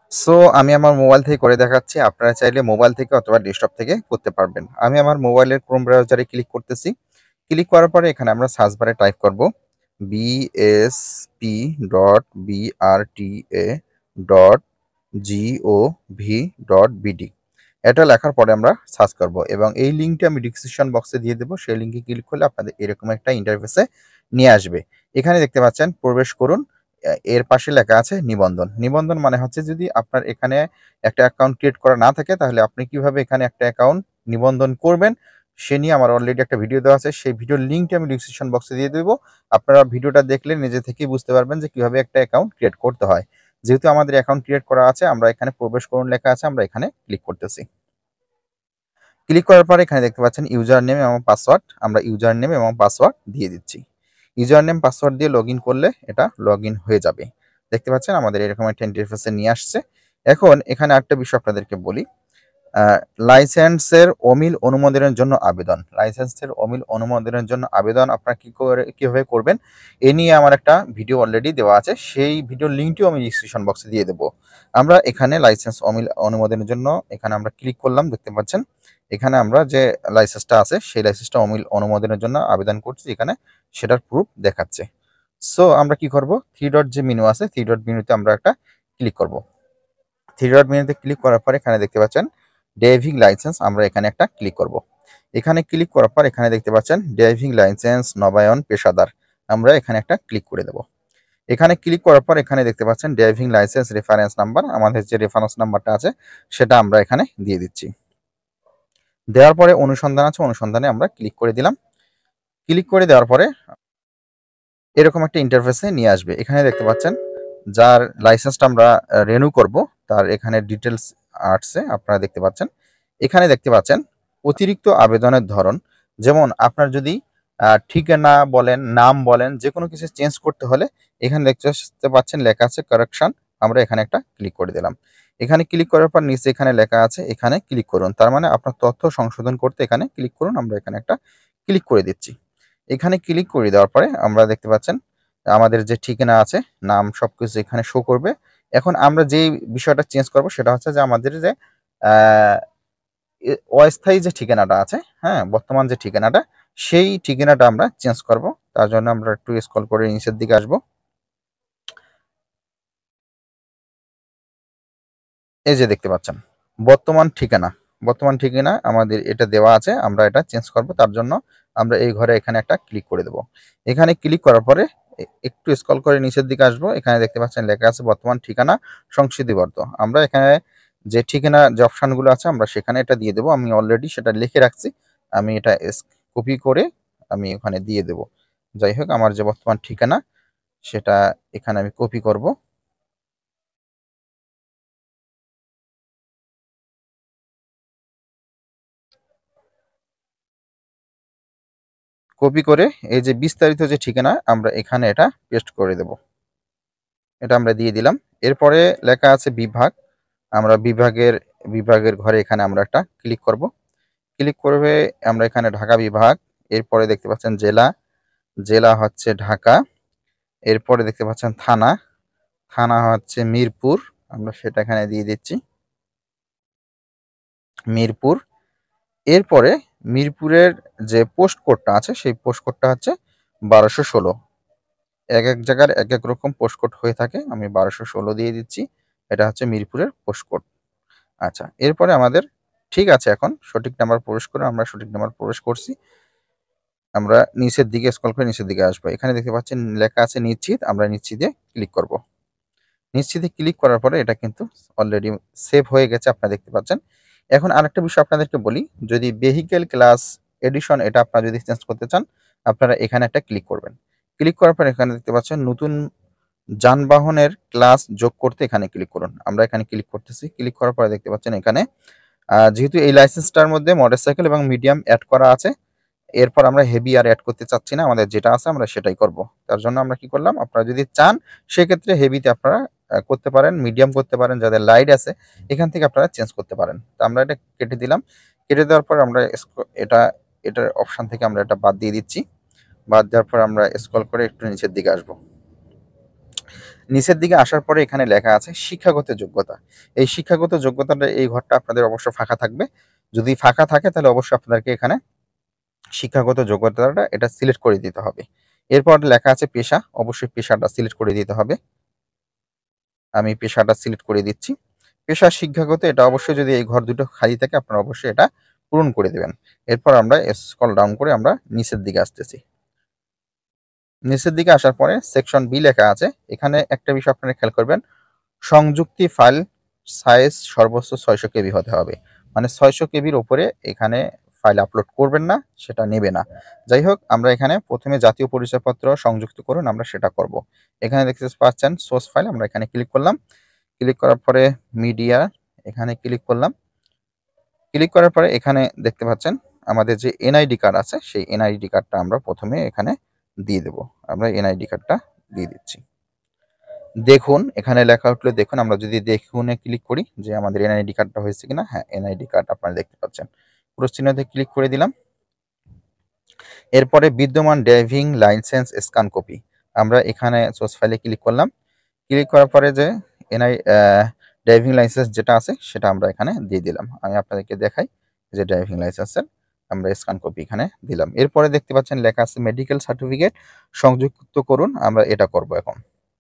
So আমি আমার mobile থেকে করে দেখাচ্ছি। আপনারা চাইলে মোবাইল থেকে অথবা ডেস্কটপ থেকে করতে পারবেন। আমি আমার মোবাইলের ক্রোম ব্রাউজারে ক্লিক করতেছি। ক্লিক করার পরে এখানে আমরা সার্চ বারে টাইপ করব bsp.brta.gov.bd। এটা লেখার পরে আমরা সার্চ করব এবং এই লিঙ্কটি আমি ডেসক্রিপশন বক্সে দিয়ে দেব। সেই লিঙ্কে ক্লিক করলে আপনাদের এরকম একটা ইন্টারফেসে নিয়ে আসবে। এখানে দেখতে পাচ্ছেন প্রবেশ করুন। এর পাশে লেখা আছে নিবন্ধন। নিবন্ধন মানে হচ্ছে যদি আপনার এখানে একটা অ্যাকাউন্ট ক্রিয়েট করা না থাকে তাহলে আপনি কিভাবে এখানে একটা অ্যাকাউন্ট নিবন্ধন করবেন সে নিয়ে আমার অলরেডি একটা ভিডিও দেওয়া আছে। সেই ভিডিওর লিঙ্কটি আমি ডেসক্রিপশন বক্সে দিয়ে দেবো। আপনারা ভিডিওটা দেখলে নিজে থেকেই বুঝতে পারবেন যে কিভাবে একটা অ্যাকাউন্ট ক্রিয়েট করতে হয়। যেহেতু আমাদের অ্যাকাউন্ট ক্রিয়েট করা আছে, আমরা এখানে প্রবেশ করুন লেখা আছে, আমরা এখানে ক্লিক করতেছি। ক্লিক করার পরে এখানে দেখতে পাচ্ছেন ইউজার নেম এবং পাসওয়ার্ড। আমরা ইউজার নেম এবং পাসওয়ার্ড দিয়ে দিচ্ছি। ইউজার নেম পাসওয়ার্ড দিয়ে লগ ইন করলে এটা লগ ইন হয়ে যাবে। দেখতে পাচ্ছেন আমাদের এরকম একটা ইন্টারফেসে নিয়ে আসছে। এখন এখানে আরেকটা বিষয় আপনাদেরকে বলি। লাইসেন্সের অমিল অনুমোদনের জন্য আবেদন। লাইসেন্সের অমিল অনুমোদনের জন্য আবেদন আপনারা কিভাবে করবেন এ নিয়ে আমার একটা ভিডিও অলরেডি দেওয়া আছে। সেই ভিডিওর লিঙ্কটিও আমি ডিসক্রিপশন বক্সে দিয়ে দেবো। আমরা এখানে লাইসেন্স অমিল অনুমোদনের জন্য এখানে আমরা ক্লিক করলাম। দেখতে পাচ্ছেন এখানে আমরা যে লাইসেন্সটা আছে সেই লাইসেন্সটা অমিল অনুমোদনের জন্য আবেদন করছি, এখানে সেটার প্রুফ দেখাচ্ছে। সো আমরা কি করব, থ্রি ডট যে মেনু আছে থ্রি ডট মেনুতে আমরা একটা ক্লিক করব। থ্রি ডট মেনুতে ক্লিক করার পর এখানে দেখতে পাচ্ছেন ড্রাইভিং লাইসেন্স, আমরা এখানে একটা ক্লিক করব। এখানে ক্লিক করার পর এখানে দেখতে পাচ্ছেন ড্রাইভিং লাইসেন্স নবায়ন পেশাদার, আমরা এখানে একটা ক্লিক করে দেব। এখানে ক্লিক করার পর এখানে দেখতে পাচ্ছেন ড্রাইভিং লাইসেন্স রেফারেন্স নাম্বার, আমাদের যে রেফারেন্স নাম্বারটা আছে সেটা আমরা এখানে দিয়ে দিচ্ছি। দেওয়ার পরে অনুসন্ধান আছে, অনুসন্ধানে আমরা ক্লিক করে দিলাম। ক্লিক করে দেওয়ার পরে এরকম একটা ইন্টারফেসে নিয়ে আসবে। এখানে দেখতে পাচ্ছেন যার লাইসেন্সটা আমরা রিনিউ করব তার এখানে ডিটেলস আসছে, আপনারা দেখতে পাচ্ছেন। এখানে দেখতে পাচ্ছেন অতিরিক্ত আবেদনের ধরন, যেমন আপনার যদি ঠিকানা বলেন, নাম বলেন, যে কোনো কিছু চেঞ্জ করতে হলে এখানে দেখতে পাচ্ছেন লেখা আছে কারেকশন, আমরা এখানে একটা ক্লিক করে দিলাম। এখানে ক্লিক করার পর নিচে এখানে লেখা আছে এখানে ক্লিক করুন, তার মানে আপনার তথ্য সংশোধন করতে এখানে ক্লিক করুন, আমরা এখানে একটা ক্লিক করে দিচ্ছি। এখানে ক্লিক করে দেওয়ার পরে আমরা দেখতে পাচ্ছেন আমাদের যে ঠিকানা আছে, নাম সবকিছু এখানে শো করবে। এখন আমরা যে বিষয়টা চেঞ্জ করব সেটা হচ্ছে যে আমাদের যে অস্থায়ী যে ঠিকানাটা আছে, হ্যাঁ, বর্তমান যে ঠিকানাটা, সেই ঠিকানাটা আমরা চেঞ্জ করব। তার জন্য আমরা একটু স্ক্রল করে নিচের দিকে আসব। এই যে দেখতে পাচ্ছেন বর্তমান ঠিকানা, বর্তমান ঠিকানা আমাদের এটা দেওয়া আছে, আমরা এটা চেঞ্জ করব। তার জন্য আমরা এই ঘরে এখানে একটা ক্লিক করে দেব। এখানে ক্লিক করার পরে একটু স্ক্রল করে নিচের দিকে আসবো। এখানে দেখতে পাচ্ছেন লেখা আছে বর্তমান ঠিকানা সংশোধিত। আমরা এখানে যে ঠিকানা যে অপশনগুলো আছে আমরা সেখানে এটা দিয়ে দেবো। আমি অলরেডি সেটা লিখে রাখছি, আমি এটা কপি করে আমি ওখানে দিয়ে দেব। যাই হোক, আমার যে বর্তমান ঠিকানা সেটা এখানে আমি কপি করব। কপি করে এই যে বিস্তারিত যে ঠিকানা আমরা এখানে এটা পেস্ট করে দেব। এটা আমরা দিয়ে দিলাম। এরপরে লেখা আছে বিভাগ, আমরা বিভাগের ঘরে এখানে আমরা একটা ক্লিক করব। ক্লিক করবে আমরা এখানে ঢাকা বিভাগ। এরপরে দেখতে পাচ্ছেন জেলা, জেলা হচ্ছে ঢাকা। এরপরে দেখতে পাচ্ছেন থানা, থানা হচ্ছে মিরপুর, আমরা সেটা এখানে দিয়ে দিচ্ছি মিরপুর। এরপরে মিরপুরের যে পোস্ট কোডটা আছে সেই পোস্ট কোডটা হচ্ছে 1216। এক এক জায়গার এক এক রকম পোস্ট কোড হয়ে থাকে, আমি 1216 দিয়ে দিচ্ছি। এটা হচ্ছে মিরপুরের পোস্ট কোড। আচ্ছা, এরপরে আমাদের ঠিক আছে, এখন সঠিক নাম্বার প্রবেশ করে আমরা সঠিক নাম্বার প্রবেশ করছি। আমরা নিচের দিকে স্ক্রল করে নিচের দিকে আসবো। এখানে দেখতে পাচ্ছেন লেখা আছে নিশ্চিত, আমরা নিশ্চিতে ক্লিক করব। নিশ্চিতে ক্লিক করার পরে এটা কিন্তু অলরেডি সেভ হয়ে গেছে, আপনারা দেখতে পাচ্ছেন। এখন আরেকটা বিষয় আপনাদেরকে বলি, যদি ভেহিকেল ক্লাস এডিশন এটা আপনারা যদি চেঞ্জ করতে চান আপনারা এখানে একটা ক্লিক করবেন। ক্লিক করার পর এখানে দেখতে পাচ্ছেন নতুন যানবাহনের ক্লাস যোগ করতে এখানে ক্লিক করুন, আমরা এখানে ক্লিক করতেছি। ক্লিক করার পরে দেখতে পাচ্ছেন এখানে যেহেতু এই লাইসেন্সটার মধ্যে মোটরসাইকেল এবং মিডিয়াম অ্যাড করা আছে, এরপর আমরা হেভি আর অ্যাড করতে চাচ্ছি না, আমাদের যেটা আছে আমরা সেটাই করব। তার জন্য আমরা কি করলাম, আপনারা যদি চান সেক্ষেত্রে হেভিতে আপনারা করতে পারেন, মিডিয়াম করতে পারেন, যাদের লাইট আছে এখান থেকে আপনারা চেঞ্জ করতে পারেন। তো আমরা এটা কেটে দিলাম। কেটে দেওয়ার পর আমরা এটা এটার অপশন থেকে আমরা এটা বাদ দিয়ে দিচ্ছি। বাদ দেওয়ার পর আমরা স্ক্রল করে একটু নিচের দিকে আসবো। নিচের দিকে আসার পরে এখানে লেখা আছে শিক্ষাগত যোগ্যতা। এই শিক্ষাগত যোগ্যতাটা এই ঘরটা আপনাদের অবশ্য ফাঁকা থাকবে। যদি ফাঁকা থাকে তাহলে অবশ্যই আপনাদেরকে এখানে শিক্ষাগত যোগ্যতাটা এটা সিলেক্ট করে দিতে হবে। এরপর লেখা আছে পেশা, অবশ্যই পেশাটা সিলেক্ট করে দিতে হবে। আমি পেশাটা সিলেক্ট করে দিচ্ছি। পেশা শিক্ষাগত এটা অবশ্যই যদি এই ঘর দুটো খালি থাকে আপনারা অবশ্যই এটা পূরণ করে দেবেন। এরপর আমরা স্ক্রল ডাউন করে আমরা নিচের দিকে আসতেছি। নিচের দিকে আসার পরে সেকশন বি লেখা আছে। এখানে একটা বিষয় আপনারা খেয়াল করবেন, সংযুক্তি ফাইল সাইজ সর্বোচ্চ 600 কেবি হতে হবে। মানে 600 কেবির উপরে এখানে ফাইল আপলোড করবেন না, সেটা নেবে না। যাই হোক, আমরা এখানে প্রথমে জাতীয় পরিচয়পত্র সংযুক্ত করুন, আমরা সেটা করব। এখানে দেখতে পাচ্ছেন সোর্স ফাইল, আমরা এখানে ক্লিক করলাম। ক্লিক করার পরে মিডিয়া এখানে ক্লিক করলাম। ক্লিক করার পরে এখানে দেখতে পাচ্ছেন আমাদের যে এনআইডি কার্ড আছে, সেই এনআইডি কার্ডটা আমরা প্রথমে এখানে দিয়ে দেব। আমরা এনআইডি কার্ডটা দিয়ে দিচ্ছি। দেখুন এখানে লেখা উঠলো দেখুন, আমরা যদি দেখুনে ক্লিক করি যে আমাদের এনআইডি কার্ডটা হয়েছে কিনা, হ্যাঁ এনআইডি কার্ড আপনারা দেখতে পাচ্ছেন। পুরো চিহ্নতে ক্লিক করে দিলাম। এরপরে বিদ্যমান ড্রাইভিং লাইসেন্স স্ক্যান কপি, আমরা এখানে সোর্স ফাইলে ক্লিক করলাম। ক্লিক করার পরে যে এনআই ড্রাইভিং লাইসেন্স যেটা আছে সেটা আমরা এখানে দিয়ে দিলাম। আমি আপনাদেরকে দেখাই যে ড্রাইভিং লাইসেন্সের আমরা স্ক্যান কপি এখানে দিলাম। এরপরে দেখতে পাচ্ছেন লেখা আছে মেডিকেল সার্টিফিকেট সংযুক্ত করুন, আমরা এটা করব এখন।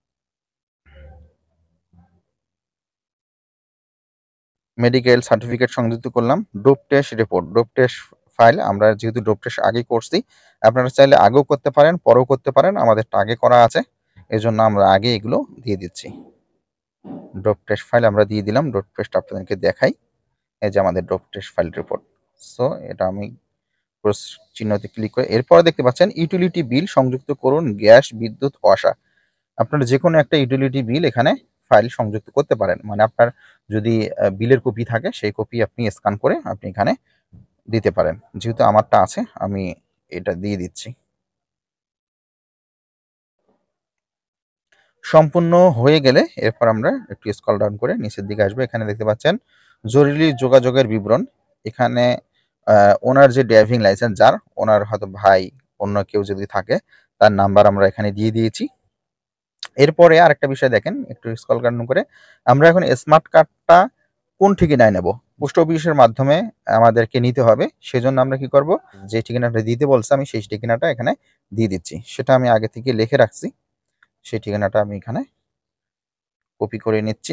মেডিকেল সার্টিফিকেট সংযুক্ত করলাম। Dope test report, dope test file আমরা যেহেতু ডোপ টেস্ট আগে করছি, আপনারা চাইলে আগেও করতে পারেন পরেও করতে পারেন, আমাদেরটা আগে করা আছে এজন্য আমরা আগে এগুলো দিয়ে দিচ্ছি। ডোপ টেস্ট ফাইল আমরা দিয়ে দিলাম। ডোপ টেস্ট আপনাদেরকে দেখাই, এই যে আমাদের dope test file report. So এটা আমি ক্রস চিহ্নতে ক্লিক করে এরপরে দেখতে পাচ্ছেন ইউটিলিটি বিল সংযুক্ত করুন, গ্যাস বিদ্যুৎ ওয়াসা। আপনারা যে কোনো একটা ইউটিলিটি বিল এখানে ফাইল সংযুক্ত করতে পারেন। মানে আপনার যদি বিলের কপি থাকে সেই কপি আপনি স্ক্যান করে আপনি এখানে দিতে পারেন। যেহেতু আমারটা আছে আমি এটা দিয়ে দিচ্ছি। সম্পূর্ণ হয়ে গেলে এরপর আমরা একটু স্ক্রল ডাউন করে নিচের দিকে আসবো। এখানে দেখতে পাচ্ছেন জরুরি যোগাযোগের বিবরণ। এখানে ওনার যে ড্রাইভিং লাইসেন্স যার, ওনার হয়তো ভাই অন্য কেউ যদি থাকে তার নাম্বার আমরা এখানে দিয়ে দিয়েছি। এরপরে আরেকটা বিষয় দেখেন, একটু স্ক্রল ডাউন করে আমরা এখন স্মার্ট কার্ডটা কোন ঠিকানায় নেব, পোস্ট অফিসের মাধ্যমে আমাদেরকে নিতে হবে। সেজন্য আমরা কি করব, যে ঠিকানাটা দিতে বলছে আমি সেই ঠিকানাটা এখানে দিয়ে দিচ্ছি। সেটা আমি আগে থেকে লিখে রাখছি, সেই ঠিকানাটা আমি এখানে কপি করে নিচ্ছি।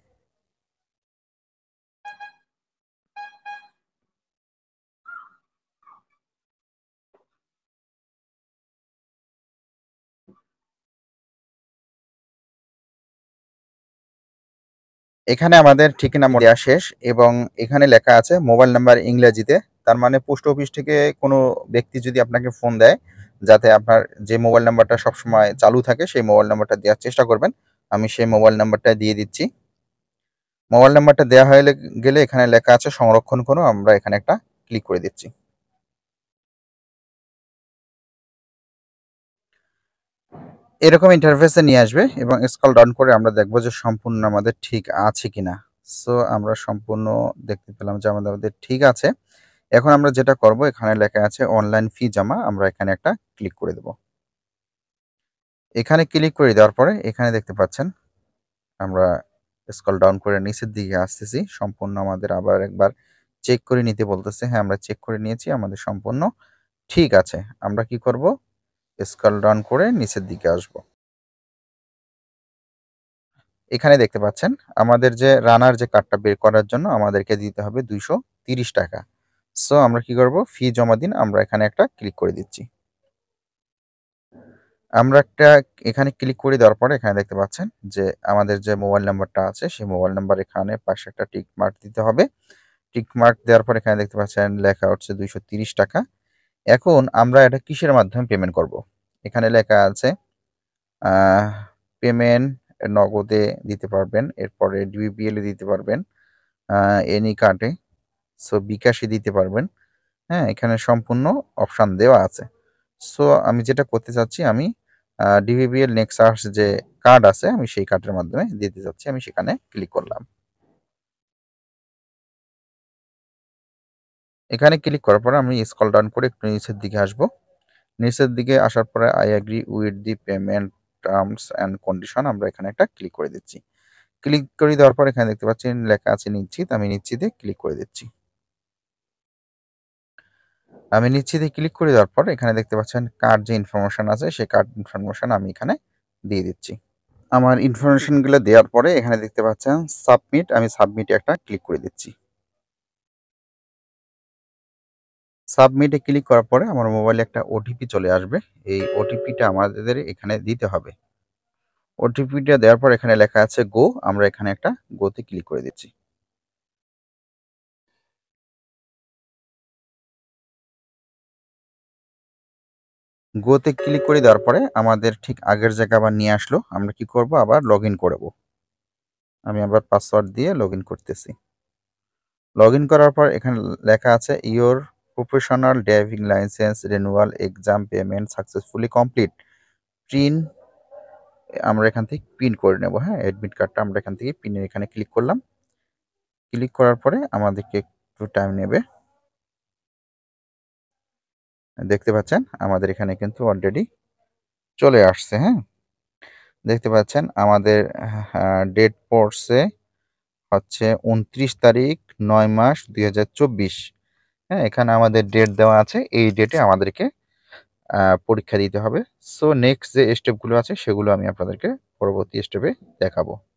এখানে আমাদের ঠিকানা দেওয়া শেষ এবং এখানে লেখা আছে মোবাইল নাম্বার ইংরেজিতে। তার মানে পোস্ট অফিস থেকে কোনো ব্যক্তি যদি আপনাকে ফোন দেয়, যাতে আপনার যে মোবাইল নাম্বারটা সবসময় চালু থাকে সেই মোবাইল নাম্বারটা দেওয়ার চেষ্টা করবেন। আমি সেই মোবাইল নাম্বারটা দিয়ে দিচ্ছি। মোবাইল নাম্বারটা দেওয়া হয়ে গেলে এখানে লেখা আছে সংরক্ষণ করুন, আমরা এখানে একটা ক্লিক করে দিচ্ছি। এরকম ইন্টারফেসে নিয়ে আসবে এবং স্ক্রল ডাউন করে আমরা দেখবো যে সম্পূর্ণ আমাদের ঠিক আছে কিনা। সো আমরা সম্পূর্ণ দেখতে পেলাম যে আমাদের ঠিক আছে। এখন আমরা যেটা করব, এখানে লেখা আছে অনলাইন ফি জমা, আমরা এখানে একটা ক্লিক করে দেব। এখানে ক্লিক করে দেওয়ার পরে এখানে দেখতে পাচ্ছেন আমরা স্ক্রল ডাউন করে নিচের দিকে আসতেছি। সম্পূর্ণ আমাদের আবার একবার চেক করে নিতে বলতেছে। হ্যাঁ, আমরা চেক করে নিয়েছি, আমাদের সম্পূর্ণ ঠিক আছে। আমরা কি করব, স্ক্রল ডাউন করে নিচের দিকে আসব। এখানে দেখতে পাচ্ছেন আমাদের যে রানার যে কার্ডটা বের করার জন্য আমাদেরকে দিতে হবে 230 টাকা। সো আমরা কি করব, ফি জমা দিন, আমরা এখানে একটা ক্লিক করে দিচ্ছি। আমরা একটা এখানে ক্লিক করে দেওয়ার পরে এখানে দেখতে পাচ্ছেন যে আমাদের যে মোবাইল নাম্বারটা আছে সেই মোবাইল নাম্বার এখানে পাশে একটা টিক মার্ক দিতে হবে। টিক মার্ক দেওয়ার পর এখানে দেখতে পাচ্ছেন লেখা হচ্ছে 230 টাকা। এখন আমরা এটা কিসের মাধ্যমে পেমেন্ট করব, এখানে লেখা আছে পেমেন্ট নগদে দিতে পারবেন, এরপরে ডিবিবিএল এ দিতে পারবেন, এনি কার্ডে, সো বিকাশে দিতে পারবেন। হ্যাঁ, এখানে সম্পূর্ণ অপশান দেওয়া আছে। সো আমি যেটা করতে চাচ্ছি, আমি ডিবিবিএল নেক্সাস যে কার্ড আছে আমি সেই কার্ডের মাধ্যমে দিতে চাচ্ছি, আমি সেখানে ক্লিক করলাম। এখানে ক্লিক করার পরে আমি স্ক্রল ডাউন করে একটু নিচের দিকে আসব। নিচের দিকে আসার পরে I agree with the payment terms and condition আমরা এখানে একটা ক্লিক করে দিচ্ছি। ক্লিক করে দেওয়ার পর এখানে দেখতে পাচ্ছেন লেখা আছে নিশ্চিত, আমি নিশ্চিতে ক্লিক করে দিচ্ছি। আমি নিশ্চিতে ক্লিক করে দেওয়ার পর এখানে দেখতে পাচ্ছেন কার্ড যে ইনফরমেশন আছে সেই কার্ড ইনফরমেশন আমি এখানে দিয়ে দিচ্ছি। আমার ইনফরমেশনগুলো দেওয়ার পরে এখানে দেখতে পাচ্ছেন সাবমিট, আমি সাবমিটে একটা ক্লিক করে দিচ্ছি। সাবমিটে ক্লিক করার পরে আমার মোবাইলে একটা ওটিপি চলে আসবে। এই ওটিপিটা আমাদের এখানে দিতে হবে। ওটিপিটা দেওয়ার পর এখানে লেখা আছে গো, আমরা এখানে একটা গোতে ক্লিক করে দিচ্ছি। গোতে ক্লিক করে দেওয়ার পরে আমাদের ঠিক আগের জায়গা আবার নিয়ে আসলো। আমরা কি করব, আবার লগইন করব। আমি আবার পাসওয়ার্ড দিয়ে লগইন করতেছি। লগইন করার পর এখানে লেখা আছে your professional driving licence renewal exam payment successfully complete. Print আমরা এখান থেকে প্রিন্ট করে নেব। হ্যাঁ, অ্যাডমিট কার্ডটা আমরা এখান থেকে প্রিন্টের এখানে ক্লিক করলাম। ক্লিক করার পরে আমাদেরকে একটু টাইম নেবে। দেখতে পাচ্ছেন আমাদের এখানে কিন্তু অলরেডি চলে আসছে। হ্যাঁ, দেখতে পাচ্ছেন আমাদের ডেট পড়ছে হচ্ছে 29 তারিখ 9 মাস 2024। হ্যাঁ, এখানে আমাদের ডেট দেওয়া আছে, এই ডেটে আমাদেরকে পরীক্ষা দিতে হবে। সো নেক্সট যে স্টেপগুলো আছে সেগুলো আমি আপনাদেরকে পরবর্তী স্টেপে দেখাবো।